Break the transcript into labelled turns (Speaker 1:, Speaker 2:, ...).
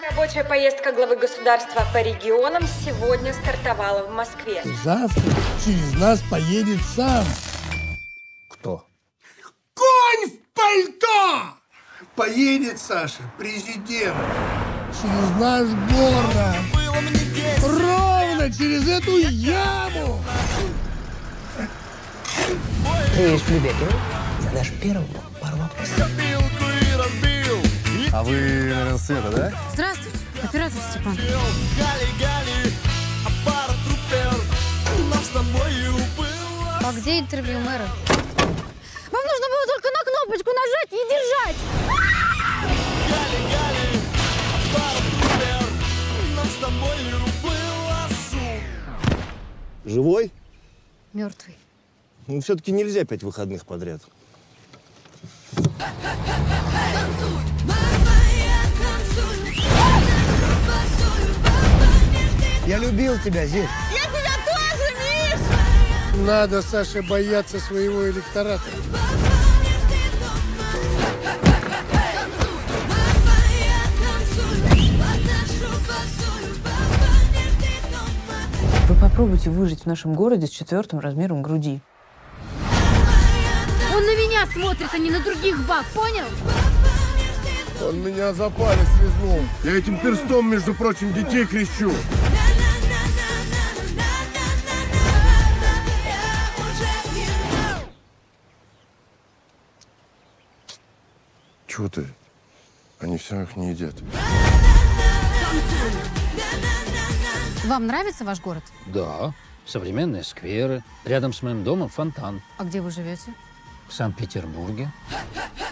Speaker 1: Рабочая поездка главы государства по регионам сегодня стартовала в Москве.
Speaker 2: Завтра через нас поедет сам.
Speaker 3: Кто?
Speaker 2: Конь в пальто!
Speaker 4: Поедет, Саша, президент.
Speaker 2: Через наш город. Ровно через эту яму.
Speaker 5: Ты едешь в Любекино, задашь первому пару вопросов.
Speaker 3: А вы, наверное, Света, да?
Speaker 6: Здравствуйте, оператор Степан. А где интервью мэра? Вам нужно было только на кнопочку нажать и держать.
Speaker 3: Живой?
Speaker 6: Мертвый.
Speaker 3: Ну, все-таки нельзя 5 выходных подряд.
Speaker 2: Я любил тебя, Зин.
Speaker 6: Я тебя тоже, Миш!
Speaker 2: Надо, Саша, бояться своего электората.
Speaker 7: Вы попробуйте выжить в нашем городе с 4-м размером груди.
Speaker 6: Он на меня смотрит, а не на других баб, понял?
Speaker 2: Он меня за палец лизнул. Я этим перстом, между прочим, детей крещу.
Speaker 4: Чего ты? Они все их не едят.
Speaker 6: Вам нравится ваш город?
Speaker 8: Да, современные скверы. Рядом с моим домом фонтан.
Speaker 6: А где вы живете?
Speaker 8: В Санкт-Петербурге.